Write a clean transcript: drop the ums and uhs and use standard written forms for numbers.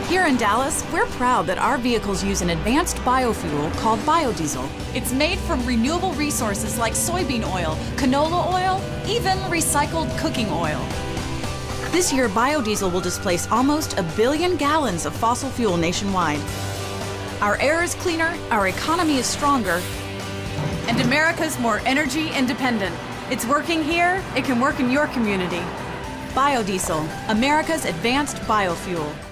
Here in Dallas, we're proud that our vehicles use an advanced biofuel called biodiesel. It's made from renewable resources like soybean oil, canola oil, even recycled cooking oil. This year, biodiesel will displace almost 1 billion gallons of fossil fuel nationwide. Our air is cleaner, our economy is stronger, and America's more energy independent. It's working here, it can work in your community. Biodiesel, America's advanced biofuel.